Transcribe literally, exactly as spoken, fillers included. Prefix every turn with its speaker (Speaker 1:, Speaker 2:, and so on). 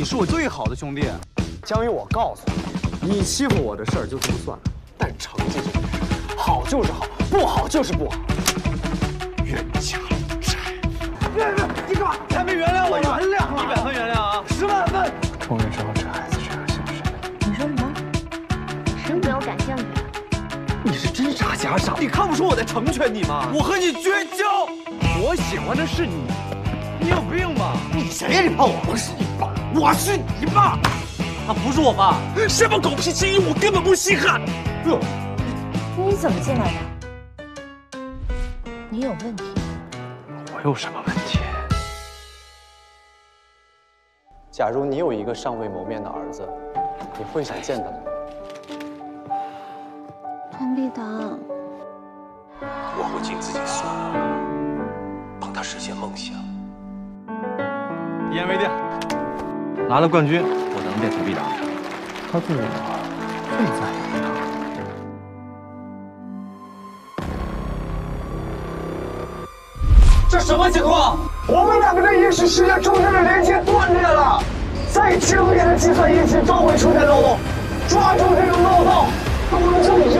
Speaker 1: 是我最好的兄弟。
Speaker 2: 江宇，我告诉你，你欺负我的事儿就这么算了，但成绩这件事，好就是好，不好就是不好。冤家路窄。别别，你干嘛？还没原谅我？原谅了，一百分原谅啊，十万分。终于知道这孩子是个姓谁了。
Speaker 3: 你说什么？谁对我感兴趣？
Speaker 2: 你是真傻假傻，你看不出我在成全你吗？我和你绝交。我喜欢的是你，你有病吧？你谁呀？你怕我？我是你爸，我是你爸。他不是我爸，什么狗屁基因我根本不稀罕。哟，
Speaker 3: 你怎么进来的？你有问题？
Speaker 2: 我有什么问题？假如你有一个尚未谋面的儿子，你会想见他吗？
Speaker 3: 谭必堂，
Speaker 4: 我会尽自己所能，帮他实现梦想。
Speaker 1: 一言为定，拿了冠军，我能变成队长。
Speaker 2: 他对我最在意的。这什么情况？我们两个的意识世界中间的连接断裂了，再精密的计算仪器都会出现漏洞，抓住这种漏洞，都能就